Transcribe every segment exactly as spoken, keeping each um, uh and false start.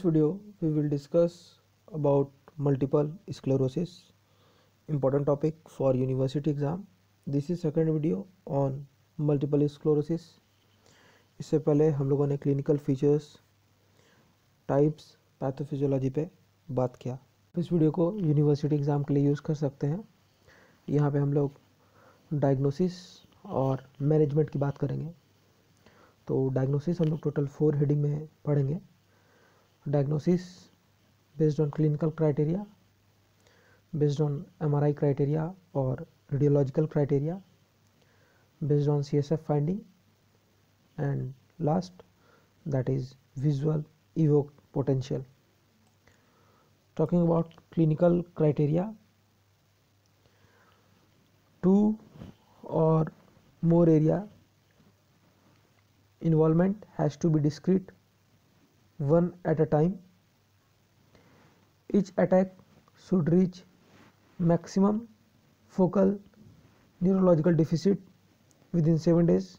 video, we will discuss about multiple sclerosis, important topic for university exam. This is second video on multiple sclerosis. इससे पहले हम लोगों ने clinical features, types, pathophysiology पे बात किया. इस वीडियो को यूनिवर्सिटी एग्ज़ाम के लिए यूज़ कर सकते हैं. यहाँ पे हम लोग डायग्नोसिस और मैनेजमेंट की बात करेंगे. तो डायग्नोसिस हम लोग टोटल फोर हेडिंग में पढ़ेंगे. Diagnosis based on clinical criteria, based on M R I criteria or radiological criteria, based on C S F finding, and last that is visual evoked potential. Talking about clinical criteria, two or more area involvement has to be discrete, one at a time. Each attack should reach maximum focal neurological deficit within seven days.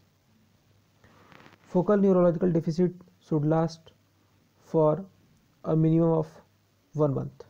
Focal neurological deficit should last for a minimum of one month.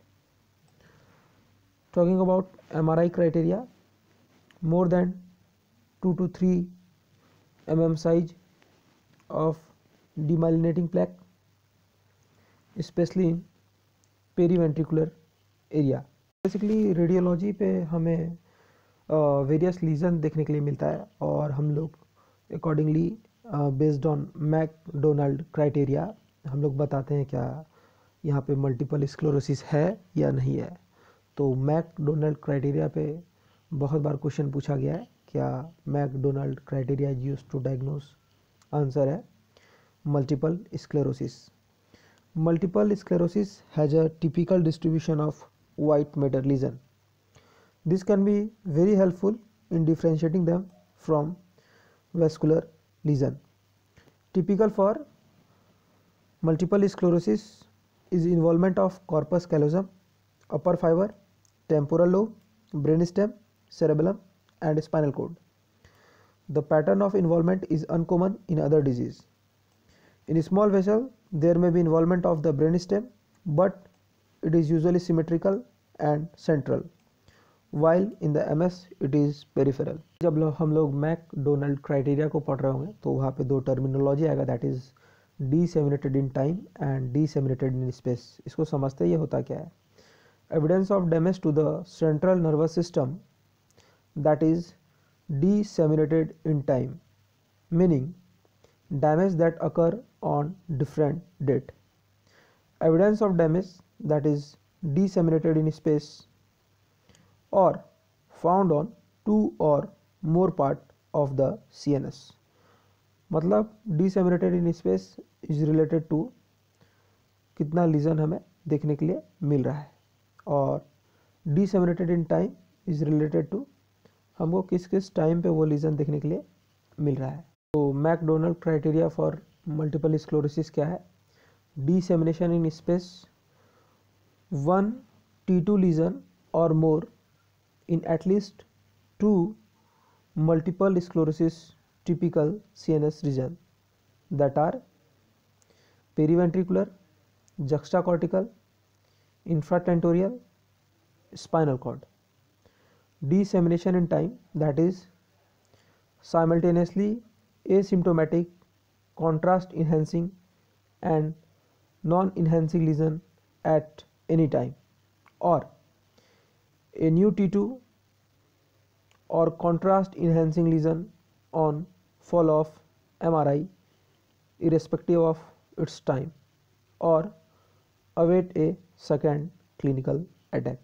Talking about M R I criteria, more than two to three millimeter size of demyelinating plaque, specially in periventricular area. Basically radiology पे हमें various legion देखने के लिए मिलता है और हम लोग accordingly based on McDonald criteria हम लोग बताते हैं क्या यहाँ पे मल्टीपल स्क्लेरोसिस है या नहीं है. तो मैकडोनाल्ड क्राइटेरिया पे बहुत बार क्वेश्चन पूछा गया है, क्या McDonald criteria is used to diagnose. Answer है multiple sclerosis. Multiple sclerosis has a typical distribution of white matter lesion. This can be very helpful in differentiating them from vascular lesion. Typical for multiple sclerosis is involvement of corpus callosum, upper fiber, temporal lobe, brainstem, cerebellum, and spinal cord. The pattern of involvement is uncommon in other disease. In a small vessel, there may be involvement of the brainstem, but it is usually symmetrical and central, while in the M S it is peripheral. जब लो, हम लोग McDonald criteria को पढ़ रहे होंगे तो वहाँ पे दो टर्मिनोलॉजी आएगा, that is disseminated in time and disseminated in space. इसको समझते ये होता क्या है. Evidence of damage to the central nervous system that is disseminated in time, meaning damage that occur on different date. Evidence of damage that is disseminated in space or found on two or more part of the C N S. मतलब disseminated in space is related to कितना lesion हमें देखने के लिए मिल रहा है, और disseminated in time is related to हमको किस किस टाइम पे वो लीजन देखने के लिए मिल रहा है. तो McDonald criteria for multiple sclerosis क्या है. Dissemination in space, one T two lesion और more in at least two multiple sclerosis typical CNS region that are periventricular, juxtacortical, infratentorial, spinal cord. Dissemination in time, that is simultaneously asymptomatic, contrast enhancing and non enhancing lesion at any time, or a new T two or contrast enhancing lesion on fall of M R I irrespective of its time, or await a second clinical attack.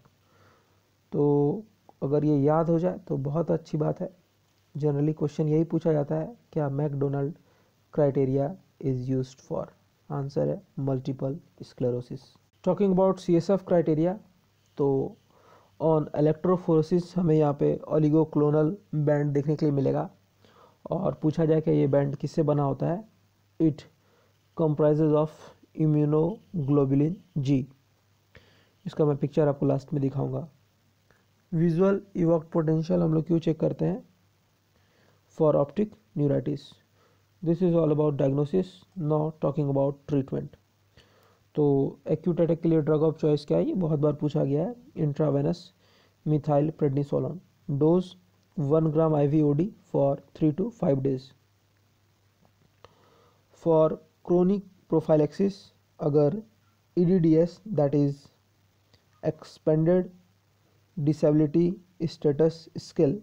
तो अगर ये याद हो जाए तो बहुत अच्छी बात है. जनरली क्वेश्चन यही पूछा जाता है, क्या McDonald criteria is used for. Answer है multiple sclerosis. Talking about CSF criteria, तो ऑन इलेक्ट्रोफोरेसिस हमें यहाँ पे ओलिगोक्लोनल बैंड देखने के लिए मिलेगा, और पूछा जाए कि ये बैंड किससे बना होता है. It comprises of immunoglobulin G. इसका मैं पिक्चर आपको लास्ट में दिखाऊंगा. विजुअल इवोक्ड पोटेंशियल हम लोग क्यों चेक करते हैं. for optic neuritis. This is all about diagnosis. Now talking about treatment. तो एक्यूट अटैक के लिए ड्रग ऑफ चॉइस क्या है, ये बहुत बार पूछा गया है, intravenous methyl prednisolone, dose one gram I V O D for three to five days. For chronic prophylaxis, अगर E D D S that is expanded disability status scale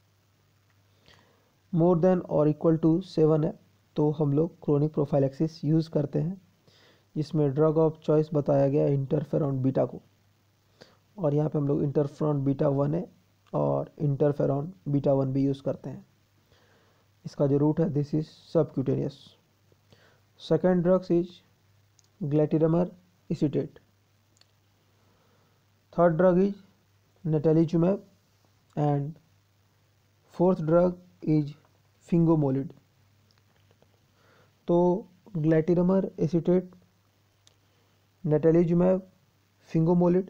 more than और equal to seven है, तो हम लोग chronic prophylaxis use करते हैं, जिसमें drug of choice बताया गया इंटरफेरॉन बीटा को। और यहाँ पे हम लोग इंटरफेरॉन बीटा वन है और इंटरफेरॉन बीटा वन भी यूज़ करते हैं। इसका जो रूट है this is subcutaneous. Second drugs is glatiramer acetate. Third drug is natalizumab and fourth drug is fingolimod. तो ग्लैटिरमर एसीटेट, नेटेलिजुमैब, फिंगोमोलिड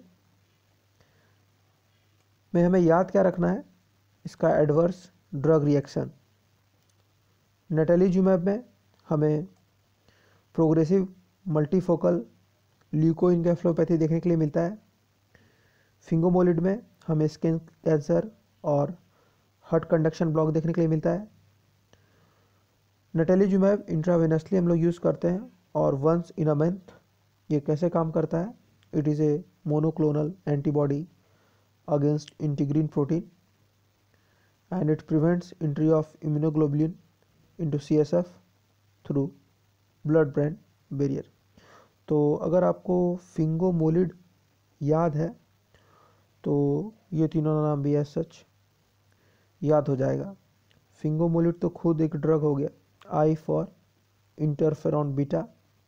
में हमें याद क्या रखना है, इसका एडवर्स ड्रग रिएक्शन। नेटेलिजुमैब में हमें प्रोग्रेसिव मल्टीफोकल ल्यूकोइनकेफ्लोपैथी देखने के लिए मिलता है। फिंगोमोलिड में हमें स्किन कैंसर और हार्ट कंडक्शन ब्लॉक देखने के लिए मिलता है। नेटेलिजुमैब इंट्रावेनसली हम लोग यूज़ करते हैं और वंस इन अ मंथ। ये कैसे काम करता है, it is a monoclonal antibody against integrin protein and it prevents entry of immunoglobulin into C S F through blood brain barrier। तो अगर आपको फिंगोमोलिड याद है तो ये तीनों नाम भी एज सच याद हो जाएगा। फिंगोमोलिड तो खुद एक ड्रग हो गया, I for interferon beta,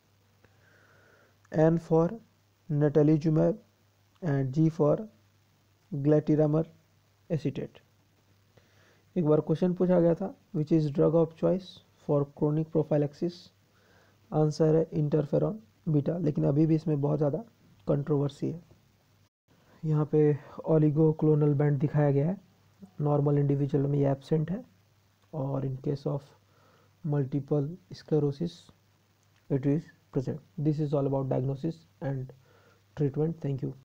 N for natalizumab and G for glatiramer acetate. एक बार क्वेश्चन पूछा गया था which is drug of choice for chronic prophylaxis, answer है इंटरफेरॉन बीटा, लेकिन अभी भी इसमें बहुत ज़्यादा कंट्रोवर्सी है। यहाँ पे ओलिगो क्लोनल बैंड दिखाया गया है, नॉर्मल इंडिविजुअल में ये एब्सेंट है और in case of multiple sclerosis it is present. This is all about diagnosis and treatment. Thank you.